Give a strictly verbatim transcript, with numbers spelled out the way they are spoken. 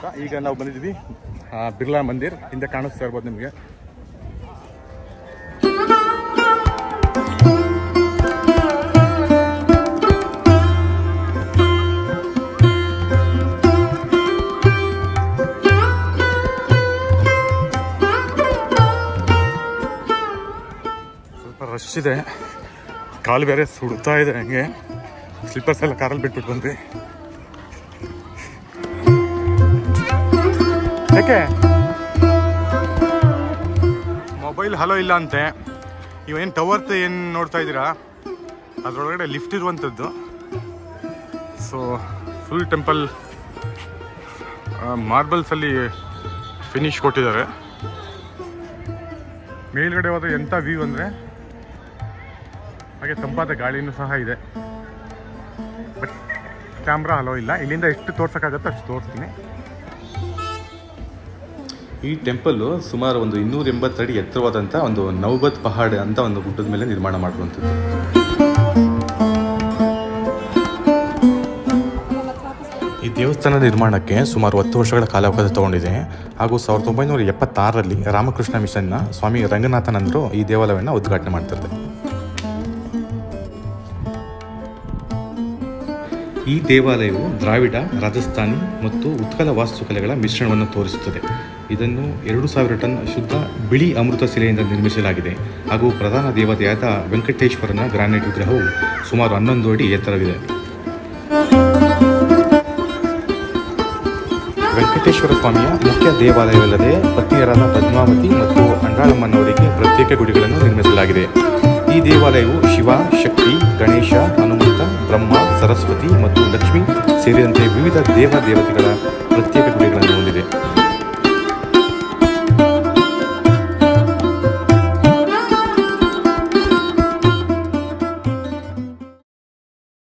ಈಗ ನಾವು ಬಂದಿದ್ವಿ ಬಿರ್ಲಾ ಮಂದಿರ್, ಹಿಂದೆ ಕಾಣಿಸ್ತಾ ಇರ್ಬೋದು ನಿಮಗೆ. ಸ್ವಲ್ಪ ರಶ್ ಇದೆ, ಕಾಲು ಬೇರೆ ಸುಡ್ತಾ ಇದೆ. ಹಂಗೆ ಸ್ಲಿಪ್ಪರ್ಸ್ ಎಲ್ಲ ಕಾರಲ್ಲಿ ಬಿಟ್ಬಿಟ್ಟು ಬಂದ್ವಿ. ಯಾಕೆ ಮೊಬೈಲ್ ಹಲೋ ಇಲ್ಲ ಅಂತೆ. ಇವೇನು ಟವರ್ ಏನು ನೋಡ್ತಾ ಇದ್ದೀರಾ, ಅದರೊಳಗಡೆ ಲಿಫ್ಟ್ ಇರುವಂಥದ್ದು. ಸೊ ಫುಲ್ ಟೆಂಪಲ್ ಮಾರ್ಬಲ್ಸಲ್ಲಿ ಫಿನಿಶ್ ಕೊಟ್ಟಿದ್ದಾರೆ. ಮೇಲ್ಗಡೆ ಹೋದ್ರೆ ಎಂಥ ವ್ಯೂ ಅಂದರೆ, ಹಾಗೆ ತಂಪಾದ ಗಾಳಿನೂ ಸಹ ಇದೆ. ಬಟ್ ಕ್ಯಾಮ್ರಾ ಹಲೋ ಇಲ್ಲ. ಇಲ್ಲಿಂದ ಎಷ್ಟು ತೋರ್ಸೋಕ್ಕಾಗತ್ತೋ ಅಷ್ಟು ತೋರಿಸ್ತೀನಿ. ಈ ಟೆಂಪಲ್ಲು ಸುಮಾರು ಒಂದು ಇನ್ನೂರ ಎಂಬತ್ತಡಿ ಎತ್ತರವಾದಂಥ ಒಂದು ನೌಬತ್ ಪಹಾಡ್ ಅಂತ ಒಂದು ಗುಡ್ಡದ ಮೇಲೆ ನಿರ್ಮಾಣ ಮಾಡಿರುವಂಥದ್ದು. ಈ ದೇವಸ್ಥಾನ ನಿರ್ಮಾಣಕ್ಕೆ ಸುಮಾರು ಹತ್ತು ವರ್ಷಗಳ ಕಾಲಾವಕಾಶ ತಗೊಂಡಿದೆ. ಹಾಗೂ ಸಾವಿರದ ಒಂಬೈನೂರ ಎಪ್ಪತ್ತಾರರಲ್ಲಿ ರಾಮಕೃಷ್ಣ ಮಿಷನ್ನ ಸ್ವಾಮಿ ರಂಗನಾಥನಂದರು ಈ ದೇವಾಲಯವನ್ನು ಉದ್ಘಾಟನೆ ಮಾಡ್ತಾರೆ. ಈ ದೇವಾಲಯವು ದ್ರಾವಿಡ, ರಾಜಸ್ಥಾನಿ ಮತ್ತು ಉತ್ಕಲ ವಾಸ್ತುಕಲೆಗಳ ಮಿಶ್ರಣವನ್ನು ತೋರಿಸುತ್ತದೆ. ಇದನ್ನು ಎರಡು ಸಾವಿರ ಟನ್ ಶುದ್ಧ ಬಿಳಿ ಅಮೃತ ಶಿಲೆಯಿಂದ ನಿರ್ಮಿಸಲಾಗಿದೆ. ಹಾಗೂ ಪ್ರಧಾನ ದೇವತೆಯಾದ ವೆಂಕಟೇಶ್ವರನ ಗ್ರಾನೈಟ್ ವಿಗ್ರಹವು ಸುಮಾರು ಹನ್ನೊಂದು ಅಡಿ ಎತ್ತರವಿದೆ. ವೆಂಕಟೇಶ್ವರ ಸ್ವಾಮಿಯ ಮುಖ್ಯ ದೇವಾಲಯವಲ್ಲದೆ ಪತ್ನಿಯರಾದ ಪದ್ಮಾವತಿ ಮತ್ತು ಅಂಡಾಳಮ್ಮನವರಿಗೆ ಪ್ರತ್ಯೇಕ ಗುಡಿಗಳನ್ನು ನಿರ್ಮಿಸಲಾಗಿದೆ. ಈ ದೇವಾಲಯವು ಶಿವ, ಶಕ್ತಿ, ಗಣೇಶ, ಹನುಮಂತ, ಬ್ರಹ್ಮ, ಸರಸ್ವತಿ ಮತ್ತು ಲಕ್ಷ್ಮಿ ಸೇರಿದಂತೆ ವಿವಿಧ ದೇವ ದೇವತೆಗಳ ಪ್ರತ್ಯೇಕ ಗುಡಿಗಳು